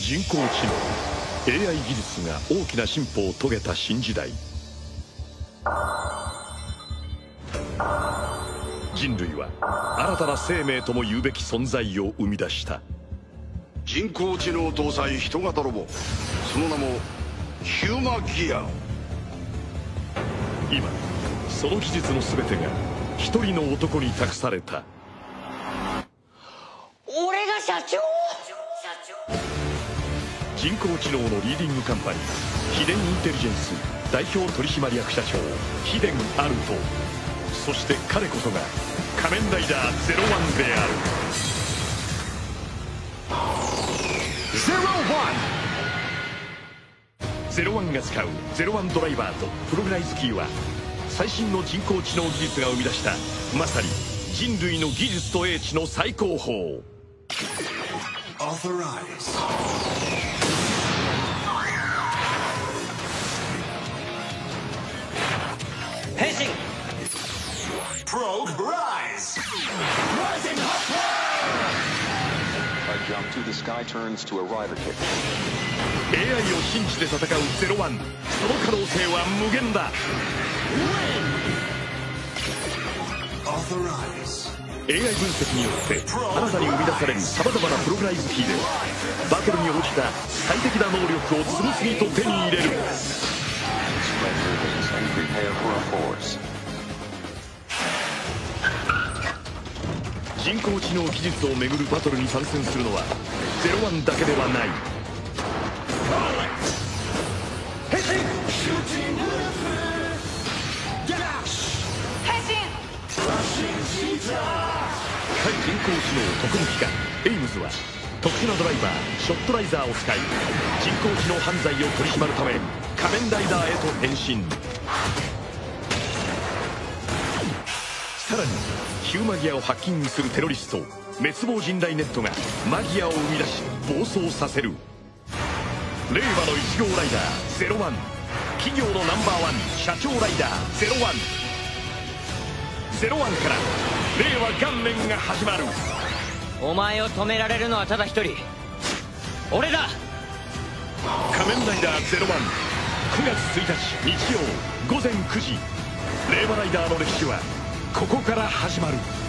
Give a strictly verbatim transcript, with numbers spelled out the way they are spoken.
人工知能 エーアイ 技術が大きな進歩を遂げた新時代。人類は新たな生命とも言うべき存在を生み出した。 人工知能搭載人型ロボ、その名もヒューマギア。 今その技術の全てが一人の男に託された。 俺が社長。 人工知能のリーディングカンパニー、ヒデンインテリジェンス代表取締役社長ヒデン・アルト。そして彼こそが仮面ライダーゼロワンである。ゼロワンゼロワンが使うゼロワンドライバーとプログライズキーは最新の人工知能技術が生み出したまさに人類の技術と英知の最高峰。 変身。 Probe rise! Rising hot A jump to the sky turns to a rider kick. エーアイ を信じて戦うゼロワン、その可能性は無限だ。エーアイ 分析によって新たに生み出されるさまざまなプログライズキーでバトルに応じた最適な能力を次々と手に入れる。人工知能技術をめぐるバトルに参戦するのはゼロワンだけではない。 変身！ 対人工知能特務機関エイムズは特殊なドライバーショットライザーを使い人工知能犯罪を取り締まるため仮面ライダーへと変身。さらにヒューマギアをハッキングするテロリスト滅亡人雷ネットがマギアを生み出し暴走させる。令和のいち号ライダーゼロワン、企業のナンバーワン社長ライダーゼロワン。ゼロワンから令和元年が始まる。 お前を止められるのはただ一人、俺だ。 仮面ライダーゼロワンくがつついたち日曜ごぜんくじ。令和ライダーの歴史はここから始まる。